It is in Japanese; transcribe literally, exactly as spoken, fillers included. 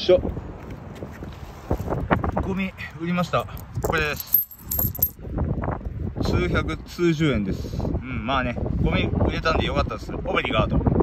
しょ。ゴミ売りました。これです。数百数十円です。うん、まあね、ゴミ売れたんでよかったです。オブリガード。